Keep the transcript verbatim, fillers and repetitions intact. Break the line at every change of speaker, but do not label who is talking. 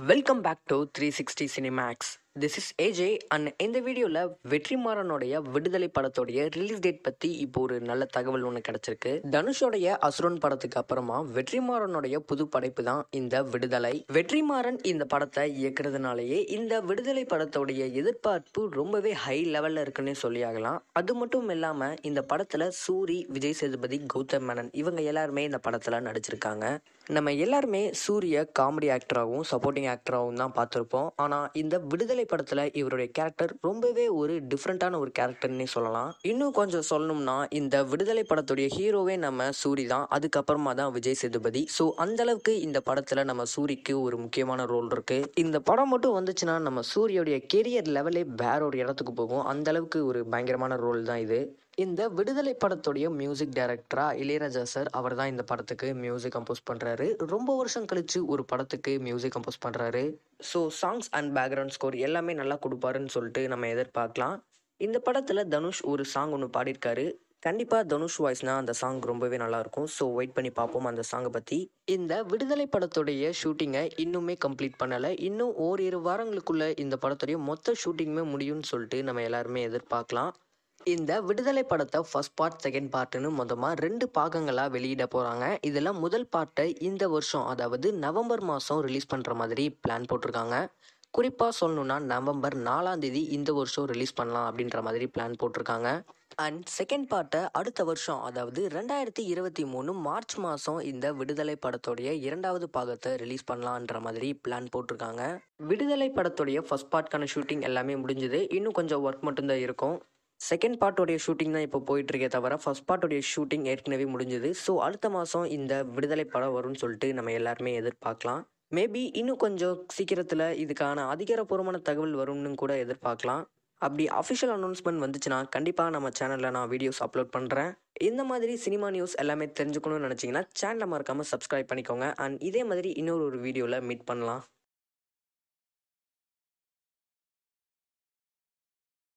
Welcome back to three sixty Cinemax. This is AJ and இந்த வீடியோவில் வெற்றிமாறனுடைய விடுதலை படத்தோடைய ரிலீஸ் டேட் பற்றி இப்போ ஒரு நல்ல தகவல் ஒன்று கிடச்சிருக்கு. தனுஷோடைய அசுரன் படத்துக்கு அப்புறமா வெற்றிமாறனுடைய புது படைப்பு தான் இந்த விடுதலை. வெற்றிமாறன் இந்த படத்தை இயக்குறதுனாலேயே இந்த விடுதலை படத்தோடைய எதிர்பார்ப்பு ரொம்பவே ஹை லெவலில் இருக்குன்னு சொல்லி ஆகலாம். அது மட்டும் இல்லாமல் இந்த படத்தில் சூரி, விஜய் சேதுபதி, கௌதம் மேனன் இவங்க எல்லாருமே இந்த படத்தில் நடிச்சிருக்காங்க. நம்ம எல்லாருமே சூரிய காமெடி ஆக்டராகவும் சப்போர்ட்டிங் ஆக்டராகவும் தான் பார்த்துருப்போம். ஆனால் இந்த விடுதலை படத்தில் இவருடைய கேரக்டர் ரொம்பவே ஒரு டிஃப்ரெண்ட்டான ஒரு கேரக்டர்னே சொல்லலாம். இன்னும் கொஞ்சம் சொல்லணும்னா இந்த விடுதலை படத்துடைய ஹீரோவே நம்ம சூரி தான், அதுக்கப்புறமா தான் விஜய் சேதுபதி. ஸோ அந்த அளவுக்கு இந்த படத்தில் நம்ம சூரிக்கு ஒரு முக்கியமான ரோல் இருக்கு. இந்த படம் மட்டும் வந்துச்சுன்னா நம்ம சூரியோடைய கெரியர் லெவலே வேற ஒரு இடத்துக்கு போகும். அந்த அளவுக்கு ஒரு பயங்கரமான ரோல் தான் இது. இந்த விடுதலை படத்துடைய மியூசிக் டைரக்டரா இளையராஜா சார், அவர் தான் இந்த படத்துக்கு மியூசிக் கம்போஸ் பண்ணுறாரு. ரொம்ப வருஷம் கழிச்சு ஒரு படத்துக்கு மியூசிக் கம்போஸ் பண்ணுறாரு. So songs and background score எல்லாமே நல்லா கொடுப்பாருன்னு சொல்லிட்டு நம்ம எதிர்பார்க்கலாம். இந்த படத்தில் தனுஷ் ஒரு சாங் ஒன்று பாடியிருக்காரு. கண்டிப்பாக தனுஷ் வாய்ஸ்னா அந்த சாங் ரொம்பவே நல்லாயிருக்கும். ஸோ வெயிட் பண்ணி பார்ப்போம் அந்த சாங்கை பற்றி. இந்த விடுதலை படத்துடைய ஷூட்டிங்கை இன்னுமே கம்ப்ளீட் பண்ணலை. இன்னும் ஓரிரு வாரங்களுக்குள்ளே இந்த படத்துடைய மொத்த ஷூட்டிங்குமே முடியும்னு சொல்லிட்டு நம்ம எல்லாருமே எதிர்பார்க்கலாம். இந்த விடுதலை படத்தை ஃபர்ஸ்ட் பார்ட், செகண்ட் பார்ட்டுன்னு மொத்தமாக ரெண்டு பாகங்களாக வெளியிட போகிறாங்க. இதில் முதல் பார்ட்டை இந்த வருஷம், அதாவது நவம்பர் மாதம் ரிலீஸ் பண்ணுற மாதிரி பிளான் போட்டிருக்காங்க. குறிப்பாக சொல்லணுன்னா நவம்பர் நாலாம் தேதி இந்த வருஷம் ரிலீஸ் பண்ணலாம் அப்படின்ற மாதிரி பிளான் போட்டிருக்காங்க. அண்ட் செகண்ட் பார்ட்டை அடுத்த வருஷம், அதாவது ரெண்டாயிரத்தி இருபத்தி மூணு மார்ச் மாதம் இந்த விடுதலை படத்துடைய இரண்டாவது பாகத்தை ரிலீஸ் பண்ணலான்ற மாதிரி பிளான் போட்டிருக்காங்க. விடுதலை படத்துடைய ஃபர்ஸ்ட் பார்ட்கான ஷூட்டிங் எல்லாமே முடிஞ்சுது. இன்னும் கொஞ்சம் ஒர்க் மட்டும்தான் இருக்கும். செகண்ட் பார்ட்டோடைய ஷூட்டிங் தான் இப்போ போயிட்டுருக்கே தவிர ஃபர்ஸ்ட் பார்ட்டோடைய ஷூட்டிங் ஏற்கனவே முடிஞ்சுது. ஸோ அடுத்த மாதம் இந்த விடுதலை படம் வரும்னு சொல்லிட்டு நம்ம எல்லாருமே எதிர்பார்க்கலாம். மேபி இன்னும் கொஞ்சம் சீக்கிரத்தில் இதுக்கான அதிகாரப்பூர்வமான தகவல் வரும்னு கூட எதிர்பார்க்கலாம். அப்படி அஃபிஷியல் அனௌன்ஸ்மெண்ட் வந்துச்சுன்னா கண்டிப்பாக நம்ம சேனலில் நான் வீடியோஸ் அப்லோட் பண்ணுறேன். இந்த மாதிரி சினிமா நியூஸ் எல்லாமே தெரிஞ்சுக்கணும்னு நினச்சிங்கன்னா சேனலை மறக்காமல் சப்ஸ்கிரைப் பண்ணிக்கோங்க. அண்ட் இதே மாதிரி இன்னொரு ஒரு வீடியோவில் மீட் பண்ணலாம்.